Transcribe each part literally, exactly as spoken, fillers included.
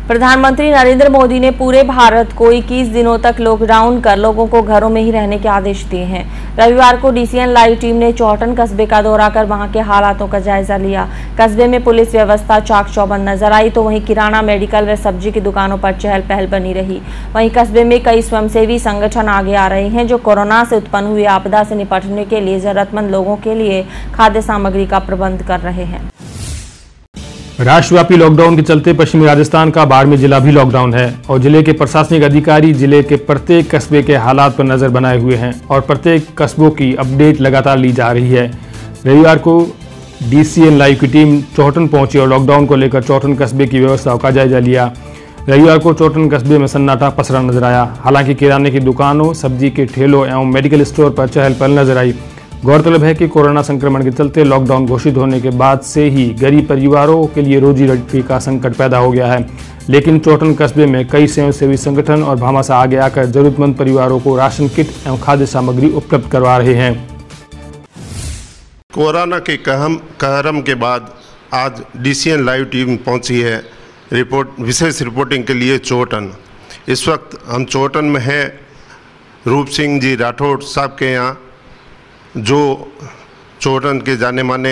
प्रधानमंत्री नरेंद्र मोदी ने पूरे भारत को इक्कीस दिनों तक लॉकडाउन कर लोगों को घरों में ही रहने के आदेश दिए हैं। रविवार को डीसीएन लाइव टीम ने चौहटन कस्बे का दौरा कर वहां के हालातों का जायजा लिया। कस्बे में पुलिस व्यवस्था चाक चौबंद नजर आई तो वहीं किराना, मेडिकल व सब्जी की दुकानों पर चहल पहल बनी रही। वहीं कस्बे में कई स्वयंसेवी संगठन आगे आ रहे हैं जो कोरोना से उत्पन्न हुई आपदा से निपटने के लिए जरूरतमंद लोगों के लिए खाद्य सामग्री का प्रबंध कर रहे हैं। राष्ट्रव्यापी लॉकडाउन के चलते पश्चिमी राजस्थान का बाड़मेर जिला भी लॉकडाउन है और जिले के प्रशासनिक अधिकारी जिले के प्रत्येक कस्बे के हालात पर नजर बनाए हुए हैं और प्रत्येक कस्बों की अपडेट लगातार ली जा रही है। रविवार को डीसीएन लाइव की टीम चौहटन पहुंची और लॉकडाउन को लेकर चौहटन कस्बे की व्यवस्थाओं का जायजा लिया। रविवार को चौहटन कस्बे में सन्नाटा पसरा नजर आया। हालांकि किराने की दुकानों, सब्जी के ठेलों एवं मेडिकल स्टोर पर चहल पहल नजर आई। गौरतलब है कि कोरोना संक्रमण के चलते लॉकडाउन घोषित होने के बाद से ही गरीब परिवारों के लिए रोजी रोटी का संकट पैदा हो गया है, लेकिन चौहटन कस्बे में कई स्वयंसेवी संगठन और भामाशाह आगे आकर जरूरतमंद परिवारों को राशन किट एवं खाद्य सामग्री उपलब्ध करवा रहे हैं। कोरोना के कहम कहरम के बाद आज डीसीएन लाइव टीम पहुंची है रिपोर्ट विशेष रिपोर्टिंग के लिए चौहटन। इस वक्त हम चौहटन में हैं रूप सिंह जी राठौड़ साहब के यहाँ, जो चौहटन के जाने माने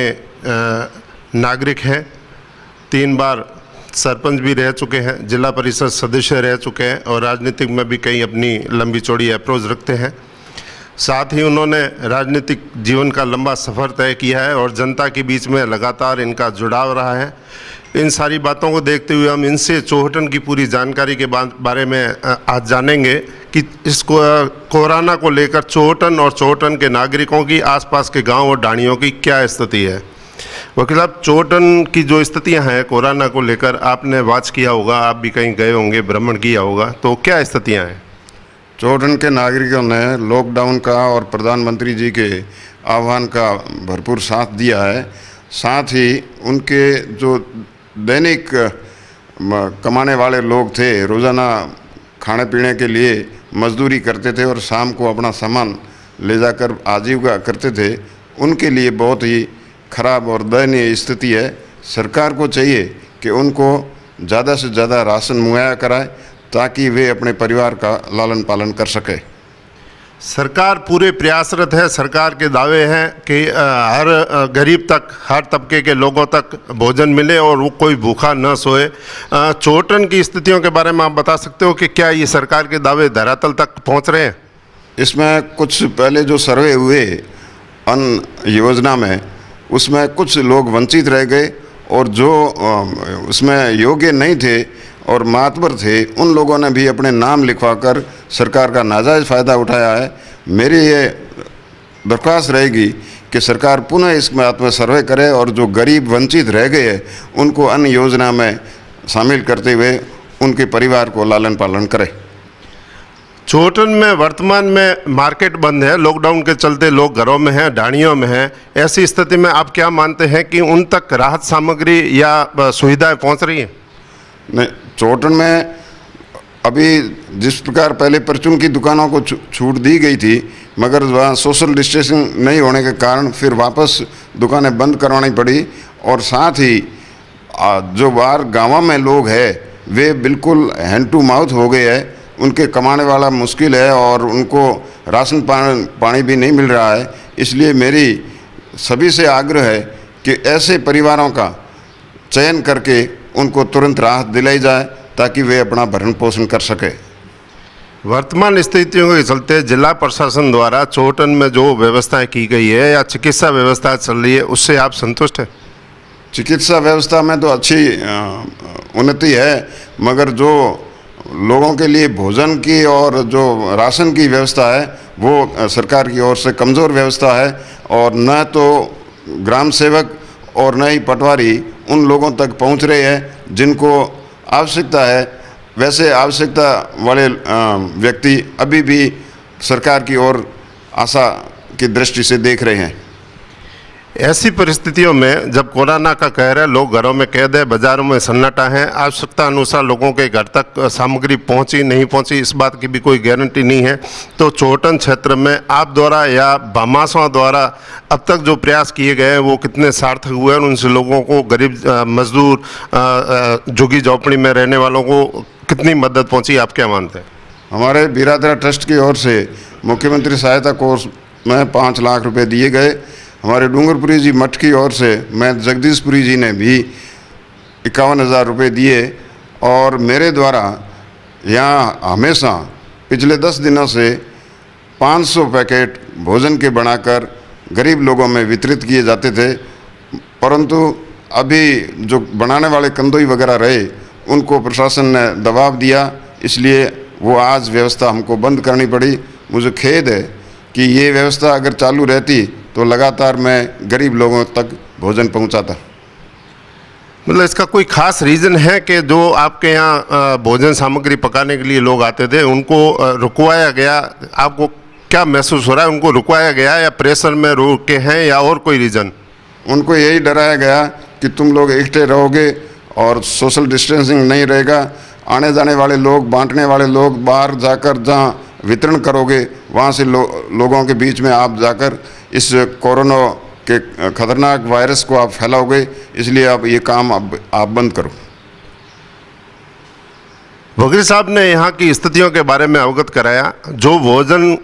नागरिक हैं। तीन बार सरपंच भी रह चुके हैं, जिला परिषद सदस्य रह चुके हैं और राजनीतिक में भी कई अपनी लंबी चौड़ी अप्रोच रखते हैं। साथ ही उन्होंने राजनीतिक जीवन का लंबा सफ़र तय किया है और जनता के बीच में लगातार इनका जुड़ाव रहा है। इन सारी बातों को देखते हुए हम इनसे चौहटन की पूरी जानकारी के बारे में आज जानेंगे कि इस कोरोना को लेकर चौहटन और चौहटन के नागरिकों की, आसपास के गांव और ढाणियों की क्या स्थिति है। वकील साहब, चौहटन की जो स्थितियां हैं कोरोना को लेकर, आपने वाच किया होगा, आप भी कहीं गए होंगे, भ्रमण किया होगा, तो क्या स्थितियाँ हैं? चौहटन के नागरिकों ने लॉकडाउन का और प्रधानमंत्री जी के आह्वान का भरपूर साथ दिया है। साथ ही उनके जो दैनिक कमाने वाले लोग थे, रोज़ाना खाने पीने के लिए मजदूरी करते थे और शाम को अपना सामान ले जाकर आजीविका करते थे, उनके लिए बहुत ही खराब और दयनीय स्थिति है। सरकार को चाहिए कि उनको ज़्यादा से ज़्यादा राशन मुहैया कराए ताकि वे अपने परिवार का लालन पालन कर सके। सरकार पूरे प्रयासरत है। सरकार के दावे हैं कि हर गरीब तक, हर तबके के लोगों तक भोजन मिले और वो कोई भूखा न सोए। चौहटन की स्थितियों के बारे में आप बता सकते हो कि क्या ये सरकार के दावे धरातल तक पहुंच रहे हैं? इसमें कुछ पहले जो सर्वे हुए अन्न योजना में, उसमें कुछ लोग वंचित रह गए और जो उसमें योग्य नहीं थे और मातबर थे, उन लोगों ने भी अपने नाम लिखवाकर सरकार का नाजायज़ फ़ायदा उठाया है। मेरी ये दरख्वास्त रहेगी कि सरकार पुनः इस बात में सर्वे करे और जो गरीब वंचित रह गए हैं उनको अन्य योजना में शामिल करते हुए उनके परिवार को लालन पालन करे। चौहटन में वर्तमान में मार्केट बंद है, लॉकडाउन के चलते लोग घरों में हैं, ढाणियों में हैं। ऐसी स्थिति में आप क्या मानते हैं कि उन तक राहत सामग्री या सुविधाएँ पहुँच रही हैं? नहीं, चौहटन में अभी जिस प्रकार पहले परचून की दुकानों को छूट दी गई थी, मगर वहाँ सोशल डिस्टेंसिंग नहीं होने के कारण फिर वापस दुकानें बंद करवानी पड़ी और साथ ही जो बाहर गाँवों में लोग हैं वे बिल्कुल हैंड टू माउथ हो गए हैं। उनके कमाने वाला मुश्किल है और उनको राशन पानी भी नहीं मिल रहा है। इसलिए मेरी सभी से आग्रह है कि ऐसे परिवारों का चयन करके उनको तुरंत राहत दिलाई जाए ताकि वे अपना भरण पोषण कर सके। वर्तमान स्थितियों के चलते जिला प्रशासन द्वारा चौहटन में जो व्यवस्थाएं की गई है या चिकित्सा व्यवस्था चल रही है, उससे आप संतुष्ट हैं? चिकित्सा व्यवस्था में तो अच्छी उन्नति है, मगर जो लोगों के लिए भोजन की और जो राशन की व्यवस्था है वो सरकार की ओर से कमज़ोर व्यवस्था है और न तो ग्राम सेवक और न ही पटवारी उन लोगों तक पहुंच रहे हैं जिनको आवश्यकता है। वैसे आवश्यकता वाले व्यक्ति अभी भी सरकार की ओर आशा की दृष्टि से देख रहे हैं। ऐसी परिस्थितियों में जब कोरोना का कहर है, लोग घरों में कैद है, बाजारों में सन्नाटा है, आवश्यकता अनुसार लोगों के घर तक सामग्री पहुंची नहीं पहुंची इस बात की भी कोई गारंटी नहीं है, तो चोटन क्षेत्र में आप द्वारा या भामाशाह द्वारा अब तक जो प्रयास किए गए हैं वो कितने सार्थक हुए और उनसे लोगों को, गरीब मजदूर, झुग्गी झोपड़ी में रहने वालों को कितनी मदद पहुँची, आप क्या मानते हैं? हमारे बिरादरा ट्रस्ट की ओर से मुख्यमंत्री सहायता कोष में पाँच लाख रुपए दिए गए। हमारे डूंगरपुरी जी मठ की ओर से मैं जगदीशपुरी जी ने भी इक्यावन हज़ार रुपये दिए और मेरे द्वारा यहाँ हमेशा पिछले दस दिनों से पाँच सौ पैकेट भोजन के बनाकर गरीब लोगों में वितरित किए जाते थे, परंतु अभी जो बनाने वाले कंदोई वगैरह रहे उनको प्रशासन ने दबाव दिया, इसलिए वो आज व्यवस्था हमको बंद करनी पड़ी। मुझे खेद है कि ये व्यवस्था अगर चालू रहती तो लगातार मैं गरीब लोगों तक भोजन पहुंचाता। मतलब इसका कोई खास रीज़न है कि जो आपके यहाँ भोजन सामग्री पकाने के लिए लोग आते थे उनको रुकवाया गया? आपको क्या महसूस हो रहा है, उनको रुकवाया गया या प्रेशर में रोके हैं या और कोई रीज़न? उनको यही डराया गया कि तुम लोग इकट्ठे रहोगे और सोशल डिस्टेंसिंग नहीं रहेगा, आने जाने वाले लोग, बांटने वाले लोग बाहर जाकर जहाँ वितरण करोगे वहाँ से लो, लोगों के बीच में आप जाकर इस कोरोना के खतरनाक वायरस को आप फैलाओगे, इसलिए आप ये काम आप, आप बंद करो। वकील साहब ने यहाँ की स्थितियों के बारे में अवगत कराया। जो भोजन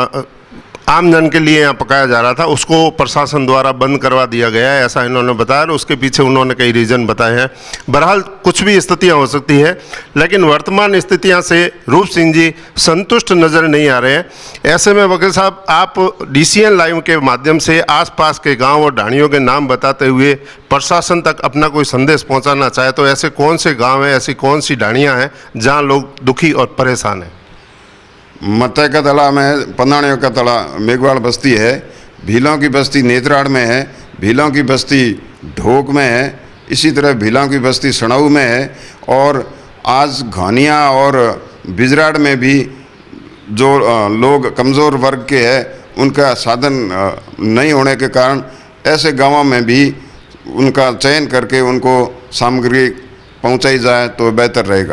आम जन के लिए यहाँ पकाया जा रहा था उसको प्रशासन द्वारा बंद करवा दिया गया है, ऐसा इन्होंने बताया और उसके पीछे उन्होंने कई रीज़न बताए हैं। बहरहाल कुछ भी स्थितियाँ हो सकती है, लेकिन वर्तमान स्थितियाँ से रूप सिंह जी संतुष्ट नज़र नहीं आ रहे हैं। ऐसे में वकील साहब, आप डीसीएन लाइव के माध्यम से आसपास के गाँव और ढाणियों के नाम बताते हुए प्रशासन तक अपना कोई संदेश पहुँचाना चाहे तो ऐसे कौन से गाँव हैं, ऐसी कौन सी ढाणियाँ हैं जहाँ लोग दुखी और परेशान हैं? मत्ता का तला में, पंदाणियों का तला मेघवाड़ बस्ती है, भीलों की बस्ती नेत्राड़ में है, भीलों की बस्ती ढोक में है, इसी तरह भीलों की बस्ती सणाऊ में है और आज घानिया और बिजराड़ में भी जो लोग कमज़ोर वर्ग के हैं उनका साधन नहीं होने के कारण ऐसे गांवों में भी उनका चयन करके उनको सामग्री पहुंचाई जाए तो बेहतर रहेगा।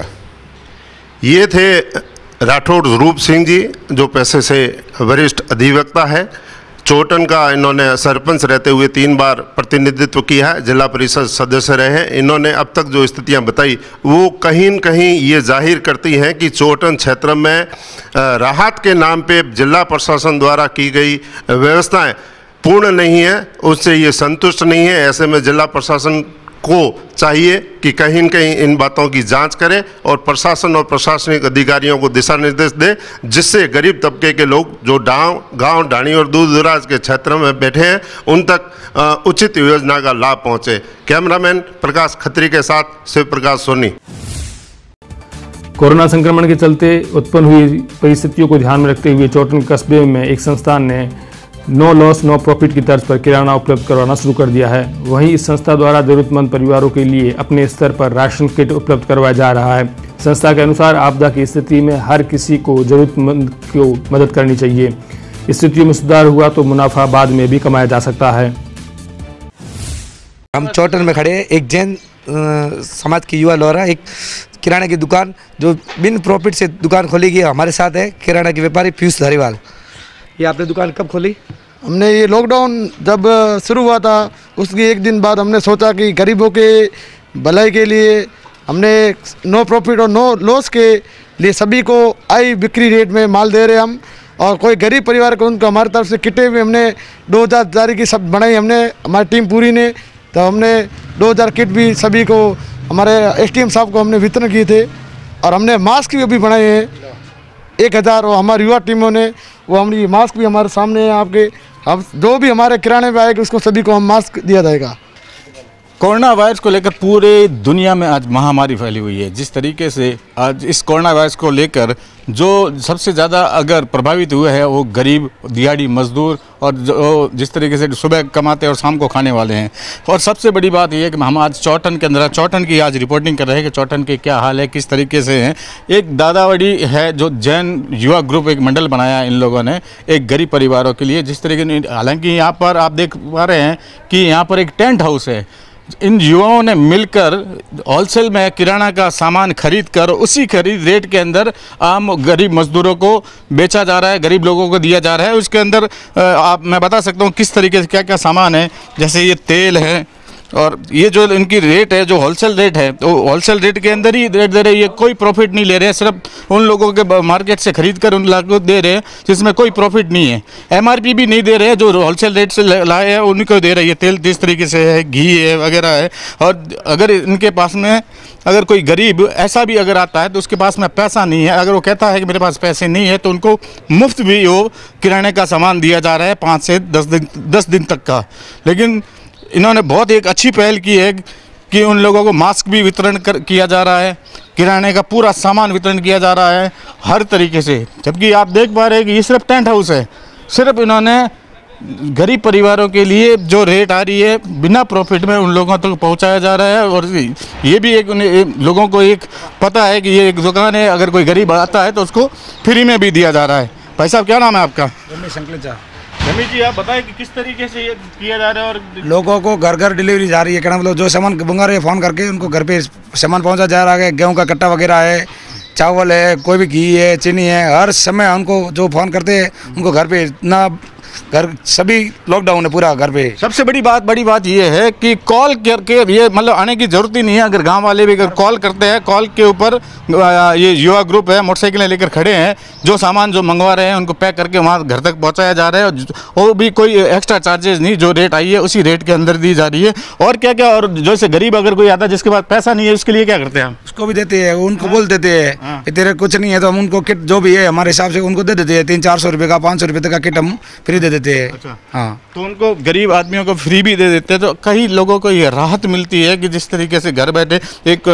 ये थे राठौड़ रूप सिंह जी, जो पैसे से वरिष्ठ अधिवक्ता है। चोटन का इन्होंने सरपंच रहते हुए तीन बार प्रतिनिधित्व किया है, जिला परिषद सदस्य रहे हैं। इन्होंने अब तक जो स्थितियां बताई वो कहीं न कहीं ये जाहिर करती हैं कि चोटन क्षेत्र में राहत के नाम पे जिला प्रशासन द्वारा की गई व्यवस्थाएं पूर्ण नहीं है, उससे ये संतुष्ट नहीं है। ऐसे में जिला प्रशासन को चाहिए कि कहीं न कहीं इन बातों की जांच करें और प्रशासन और प्रशासनिक अधिकारियों को दिशा निर्देश दे, जिससे गरीब तबके के लोग जो गाँव गाँव ढाणी और दूर दराज के क्षेत्रों में बैठे हैं उन तक उचित योजना का लाभ पहुंचे। कैमरामैन प्रकाश खत्री के साथ शिव प्रकाश सोनी। कोरोना संक्रमण के चलते उत्पन्न हुई परिस्थितियों को ध्यान में रखते हुए चोटन कस्बे में एक संस्थान ने नो लॉस नो प्रॉफिट की तर्ज पर किराना उपलब्ध करवाना शुरू कर दिया है। वहीं इस संस्था द्वारा जरूरतमंद परिवारों के लिए अपने स्तर पर राशन किट उपलब्ध करवाया जा रहा है। संस्था के अनुसार आपदा की स्थिति में हर किसी को जरूरतमंद को मदद करनी चाहिए। स्थितियों में सुधार हुआ तो मुनाफा बाद में भी कमाया जा सकता है। हम चोटन में खड़े एक जैन समाज की युवा लोरा, एक किराने की दुकान जो बिन प्रॉफिट से दुकान खोली गई। हमारे साथ है किराना के व्यापारी पीयूष धारीवाल। ये आपने दुकान कब खोली? हमने ये लॉकडाउन जब शुरू हुआ था उसके एक दिन बाद हमने सोचा कि गरीबों के भलाई के लिए हमने नो प्रॉफिट और नो लॉस के लिए सभी को आई बिक्री रेट में माल दे रहे हम, और कोई गरीब परिवार को उनको हमारी तरफ से किटें भी हमने दो हज़ार जारी की सब बनाई हमने, हमारी टीम पूरी ने। तो हमने दो हज़ार किट भी सभी को, हमारे एसडीएम साहब को हमने वितरण किए थे, और हमने मास्क भी बनाए हैं एक हज़ार, और हमारी युवा टीमों ने वो हमारी मास्क भी हमारे सामने है आपके। अब जो भी हमारे किराने पे आएगा उसको सभी को हम मास्क दिया जाएगा। कोरोना वायरस को लेकर पूरे दुनिया में आज महामारी फैली हुई है। जिस तरीके से आज इस कोरोना वायरस को लेकर जो सबसे ज़्यादा अगर प्रभावित हुए हैं वो गरीब, दिहाड़ी मजदूर और जो जिस तरीके से सुबह कमाते और शाम को खाने वाले हैं। और सबसे बड़ी बात यह है कि हम आज चौटन के अंदर चौटन की आज रिपोर्टिंग कर रहे हैं कि चौटन के क्या हाल है, किस तरीके से हैं। एक दादावड़ी है जो जैन युवा ग्रुप एक मंडल बनाया इन लोगों ने एक गरीब परिवारों के लिए। जिस तरीके हालांकि यहाँ पर आप देख पा रहे हैं कि यहाँ पर एक टेंट हाउस है। इन युवाओं ने मिलकर होलसेल में किराना का सामान खरीद कर उसी खरीद रेट के अंदर आम गरीब मजदूरों को बेचा जा रहा है, गरीब लोगों को दिया जा रहा है। उसके अंदर आप मैं बता सकता हूँ किस तरीके से क्या क्या सामान है। जैसे ये तेल है और ये जो इनकी रेट है जो होलसेल रेट है तो होलसेल रेट के अंदर ही रेट दे रहे हैं। ये कोई प्रॉफिट नहीं ले रहे हैं, सिर्फ उन लोगों के मार्केट से खरीद कर उन लोगों को दे रहे हैं जिसमें कोई प्रॉफिट नहीं है। एमआरपी भी नहीं दे रहे हैं, जो होलसेल रेट से लाए हैं उन्हीं को दे रहे हैं। ये तेल जिस तरीके से है, घी है वगैरह है। और अगर इनके पास में अगर कोई गरीब ऐसा भी अगर आता है तो उसके पास में पैसा नहीं है, अगर वो कहता है कि मेरे पास पैसे नहीं है तो उनको मुफ्त भी वो किराने का सामान दिया जा रहा है पाँच से दस दिन दस दिन तक का। लेकिन इन्होंने बहुत एक अच्छी पहल की है कि उन लोगों को मास्क भी वितरण कर किया जा रहा है, किराने का पूरा सामान वितरण किया जा रहा है हर तरीके से। जबकि आप देख पा रहे हैं कि ये सिर्फ टेंट हाउस है, सिर्फ इन्होंने गरीब परिवारों के लिए जो रेट आ रही है बिना प्रॉफिट में उन लोगों तक तो पहुंचाया जा रहा है। और ये भी एक उन्हें लोगों को एक पता है कि ये एक दुकान है, अगर कोई गरीब आता है तो उसको फ्री में भी दिया जा रहा है। भाई साहब क्या नाम है आपका? रमेश अंकलेचा। रमेश जी आप बताएं कि किस तरीके से ये किया जा रहा है और लोगों को घर घर डिलीवरी जा रही है। क्या मतलब जो सामान मंगा रहे हैं फ़ोन करके उनको घर पे सामान पहुंचा जा रहा है। गेहूं का कट्टा वगैरह है, चावल है, कोई भी घी है, चीनी है, हर समय उनको जो फ़ोन करते हैं उनको घर पे ना घर सभी लॉकडाउन है पूरा घर पे। सबसे बड़ी बात बड़ी बात ये है कि कॉल करके ये मतलब आने की ज़रूरत ही नहीं है। अगर गांव वाले भी अगर कॉल करते हैं, कॉल के ऊपर ये युवा ग्रुप है मोटरसाइकिलें लेकर खड़े हैं, जो सामान जो मंगवा रहे हैं उनको पैक करके वहां घर तक पहुंचाया जा रहा है। और भी कोई एक्स्ट्रा चार्जेस नहीं, जो रेट आई है उसी रेट के अंदर दी जा रही है। और क्या क्या और जैसे गरीब अगर कोई आता है जिसके पास पैसा नहीं है उसके लिए क्या करते हैं हम? उसको भी देते हैं, उनको बोल देते हैं कि तेरे कुछ नहीं है तो हम उनको किट जो भी है हमारे हिसाब से उनको दे देते हैं। तीन चार सौ रुपये का पाँच सौ रुपये तक का किट हम फ्री दे देते हैं। अच्छा। हाँ, तो उनको गरीब आदमियों को फ्री भी दे देते हैं। तो कई लोगों को ये राहत मिलती है कि जिस तरीके से घर बैठे एक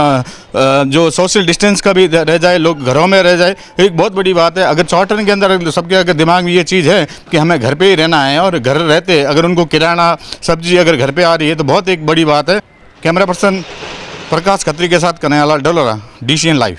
आ, आ, जो सोशल डिस्टेंस का भी रह जाए, लोग घरों में रह जाए, एक बहुत बड़ी बात है। अगर चौटन के अंदर सबके अगर दिमाग में ये चीज़ है कि हमें घर पे ही रहना है और घर रहते अगर उनको किराना सब्जी अगर घर पे आ रही है तो बहुत एक बड़ी बात है। कैमरा पर्सन प्रकाश खत्री के साथ कन्हैयालाल डोलरा, डीसीएन लाइव।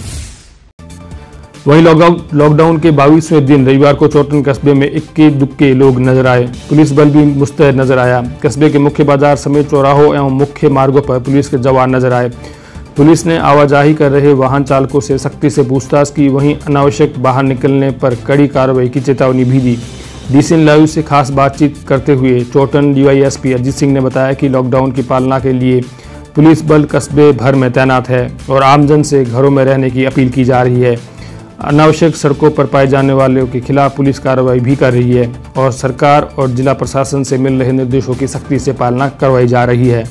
वहीं लॉकडाउन लॉकडाउन के बाईसवें दिन रविवार को चौटन कस्बे में इक्के दुक्के लोग नजर आए। पुलिस बल भी मुस्तैद नजर आया। कस्बे के मुख्य बाजार समेत चौराहों एवं मुख्य मार्गों पर पुलिस के जवान नजर आए। पुलिस ने आवाजाही कर रहे वाहन चालकों से सख्ती से पूछताछ की। वहीं अनावश्यक बाहर निकलने पर कड़ी कार्रवाई की चेतावनी भी दी। डीसीएन लाइव से खास बातचीत करते हुए चौटन डीवाईएसपी अजीत सिंह ने बताया कि लॉकडाउन की पालना के लिए पुलिस बल कस्बे भर में तैनात है और आमजन से घरों में रहने की अपील की जा रही है। अनावश्यक सड़कों पर पाए जाने वालों के खिलाफ पुलिस कार्रवाई भी कर रही है और सरकार और जिला प्रशासन से मिल रहे निर्देशों की सख्ती से पालना करवाई जा रही है।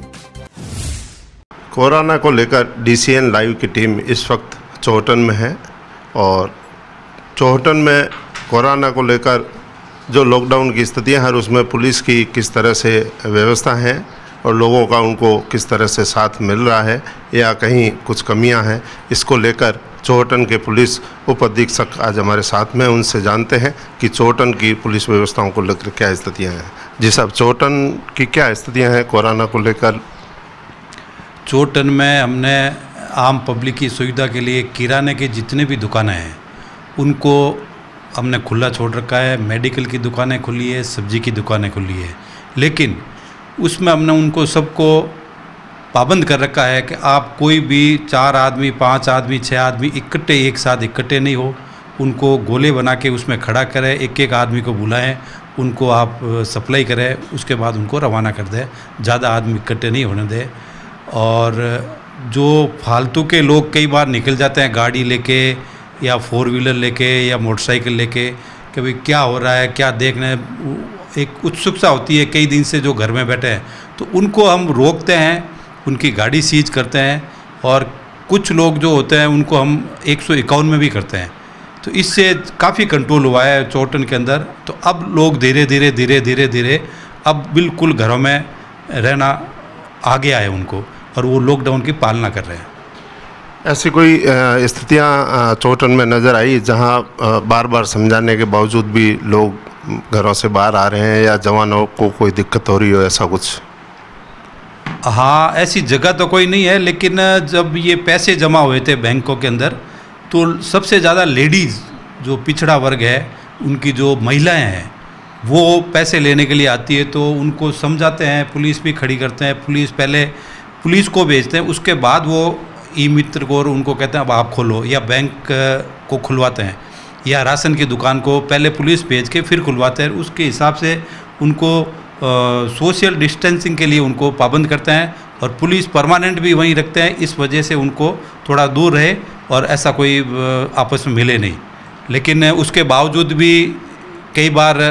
कोरोना को लेकर डीसीएन लाइव की टीम इस वक्त चौहटन में है और चौहटन में कोरोना को लेकर जो लॉकडाउन की स्थितियां हैं उसमें पुलिस की किस तरह से व्यवस्था है और लोगों का उनको किस तरह से साथ मिल रहा है या कहीं कुछ कमियां हैं, इसको लेकर चौहटन के पुलिस उप अधीक्षक आज हमारे साथ में, उनसे जानते हैं कि चौहटन की पुलिस व्यवस्थाओं को लेकर क्या स्थितियां हैं। जी साहब, चौहटन की क्या स्थितियां हैं कोरोना को लेकर? चौहटन में हमने आम पब्लिक की सुविधा के लिए किराने की जितने भी दुकानें हैं उनको हमने खुला छोड़ रखा है। मेडिकल की दुकानें खुली है, सब्जी की दुकानें खुली है, लेकिन उसमें हमने उनको सबको पाबंद कर रखा है कि आप कोई भी चार आदमी, पांच आदमी, छः आदमी इकट्ठे एक साथ इकट्ठे नहीं हो। उनको गोले बना के उसमें खड़ा करें, एक एक आदमी को बुलाएं, उनको आप सप्लाई करें, उसके बाद उनको रवाना कर दें। ज़्यादा आदमी इकट्ठे नहीं होने दें। और जो फालतू के लोग कई बार निकल जाते हैं गाड़ी लेके या फोर व्हीलर लेके या मोटरसाइकिल लेके कि भाई क्या हो रहा है, क्या देखने, एक उत्सुकता होती है कई दिन से जो घर में बैठे हैं, तो उनको हम रोकते हैं, उनकी गाड़ी सीज करते हैं और कुछ लोग जो होते हैं उनको हम एक सौ इक्यावन में भी करते हैं। तो इससे काफ़ी कंट्रोल हुआ है चौहटन के अंदर। तो अब लोग धीरे धीरे धीरे धीरे धीरे अब बिल्कुल घरों में रहना आ गया है उनको, और वो लॉकडाउन की पालना कर रहे हैं। ऐसी कोई स्थितियाँ चोटन में नज़र आई जहाँ बार बार समझाने के बावजूद भी लोग घरों से बाहर आ रहे हैं या जवानों को कोई दिक्कत हो रही हो, ऐसा कुछ? हाँ, ऐसी जगह तो कोई नहीं है, लेकिन जब ये पैसे जमा हुए थे बैंकों के अंदर तो सबसे ज़्यादा लेडीज़, जो पिछड़ा वर्ग है, उनकी जो महिलाएं हैं, वो पैसे लेने के लिए आती है, तो उनको समझाते हैं, पुलिस भी खड़ी करते हैं। पुलिस पहले पुलिस को भेजते हैं, उसके बाद वो ई मित्र को और उनको कहते हैं अब आप खोलो, या बैंक को खुलवाते हैं, या राशन की दुकान को पहले पुलिस भेज के फिर खुलवाते हैं। उसके हिसाब से उनको सोशल डिस्टेंसिंग के लिए उनको पाबंद करते हैं, और पुलिस परमानेंट भी वहीं रखते हैं, इस वजह से उनको थोड़ा दूर रहे और ऐसा कोई आपस में मिले नहीं। लेकिन उसके बावजूद भी कई बार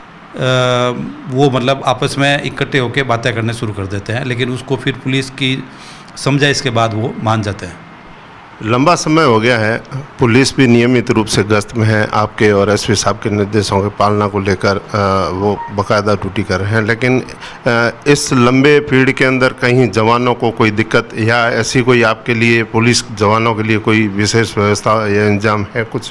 वो मतलब आपस में इकट्ठे होकर बातें करने शुरू कर देते हैं, लेकिन उसको फिर पुलिस की समझाइश के बाद वो मान जाते हैं। लंबा समय हो गया है, पुलिस भी नियमित रूप से गश्त में है, आपके और एसपी साहब के निर्देशों की पालना को लेकर वो बाकायदा ड्यूटी कर रहे हैं, लेकिन इस लंबे पीरियड के अंदर कहीं जवानों को कोई दिक्कत या ऐसी कोई आपके लिए, पुलिस जवानों के लिए कोई विशेष व्यवस्था या इंतजाम है कुछ?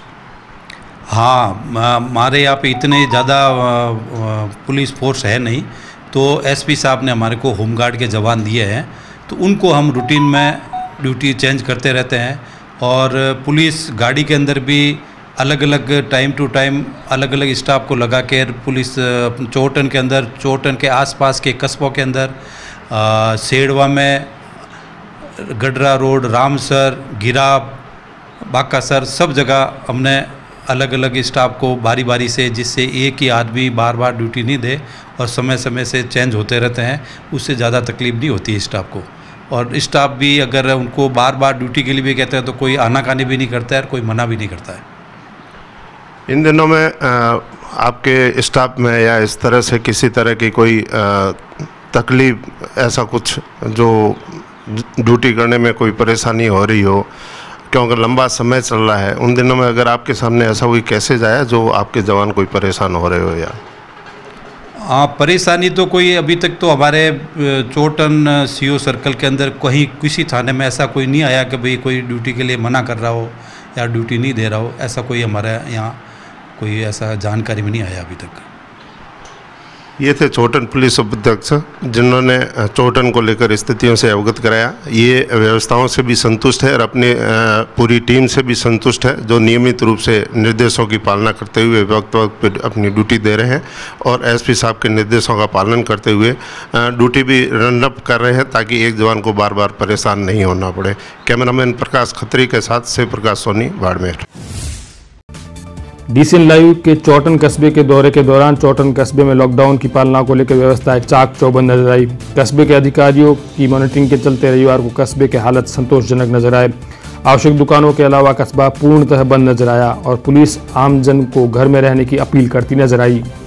हाँ, हमारे यहाँ पे इतने ज़्यादा पुलिस फोर्स है नहीं, तो एसपी साहब ने हमारे को होमगार्ड के जवान दिए हैं, तो उनको हम रूटीन में ड्यूटी चेंज करते रहते हैं। और पुलिस गाड़ी के अंदर भी अलग अलग टाइम टू टाइम अलग अलग स्टाफ को लगा कर पुलिस चोटन के अंदर, चोटन के आसपास के कस्बों के अंदर, सेड़वा में, गडरा रोड, रामसर, गिराब, बाकासर, सब जगह हमने अलग अलग स्टाफ को बारी बारी से, जिससे एक ही आदमी बार बार ड्यूटी नहीं दे और समय समय से चेंज होते रहते हैं, उससे ज़्यादा तकलीफ नहीं होती है स्टाफ को। और स्टाफ भी अगर उनको बार बार ड्यूटी के लिए भी कहते हैं तो कोई आनाकानी भी नहीं करता है और कोई मना भी नहीं करता है। इन दिनों में आपके स्टाफ में या इस तरह से किसी तरह की कोई तकलीफ, ऐसा कुछ जो ड्यूटी करने में कोई परेशानी हो रही हो, क्योंकि लंबा समय चल रहा है, उन दिनों में अगर आपके सामने ऐसा कोई कैसेज आया जो आपके जवान कोई परेशान हो रहे हो? या हाँ, परेशानी तो कोई अभी तक तो हमारे चोटन सीओ सर्कल के अंदर कहीं किसी थाने में ऐसा कोई नहीं आया कि भाई कोई ड्यूटी के लिए मना कर रहा हो या ड्यूटी नहीं दे रहा हो, ऐसा कोई हमारे यहाँ कोई ऐसा जानकारी में नहीं आया अभी तक। ये थे चोटन पुलिस उपाध्यक्ष, जिन्होंने चोटन को लेकर स्थितियों से अवगत कराया। ये व्यवस्थाओं से भी संतुष्ट है और अपनी पूरी टीम से भी संतुष्ट है, जो नियमित रूप से निर्देशों की पालना करते हुए वक्त वक्त पर अपनी ड्यूटी दे रहे हैं और एसपी साहब के निर्देशों का पालन करते हुए ड्यूटी भी रन अप कर रहे हैं, ताकि एक जवान को बार बार परेशान नहीं होना पड़े। कैमरामैन प्रकाश खत्री के साथ से प्रकाश सोनी, बाड़मेर। डीसीएन लाइव के चोटन कस्बे के दौरे के दौरान चोटन कस्बे में लॉकडाउन की पालना को लेकर व्यवस्थाएं चाक चौबंद नजर आई। कस्बे के अधिकारियों की मॉनिटरिंग के चलते रविवार को कस्बे के हालत संतोषजनक नजर आए। आवश्यक दुकानों के अलावा कस्बा पूर्णतः बंद नजर आया और पुलिस आमजन को घर में रहने की अपील करती नजर आई।